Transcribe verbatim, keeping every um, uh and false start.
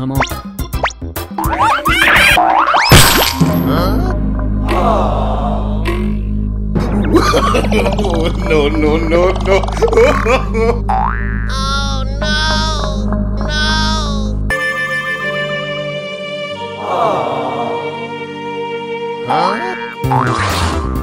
come on. Huh? No, no, no, no. Oh, no! No! Huh?